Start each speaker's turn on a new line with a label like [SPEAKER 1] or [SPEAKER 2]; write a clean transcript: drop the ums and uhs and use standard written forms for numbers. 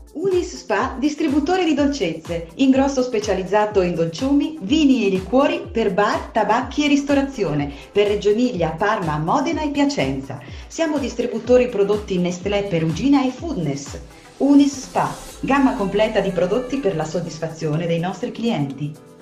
[SPEAKER 1] Unis Spa, distributore di dolcezze, ingrosso specializzato in dolciumi, vini e liquori per bar, tabacchi e ristorazione, per Reggio Emilia, Parma, Modena e Piacenza. Siamo distributori prodotti Nestlé, Perugina e Foodness. Unis Spa, gamma completa di prodotti per la soddisfazione dei nostri clienti.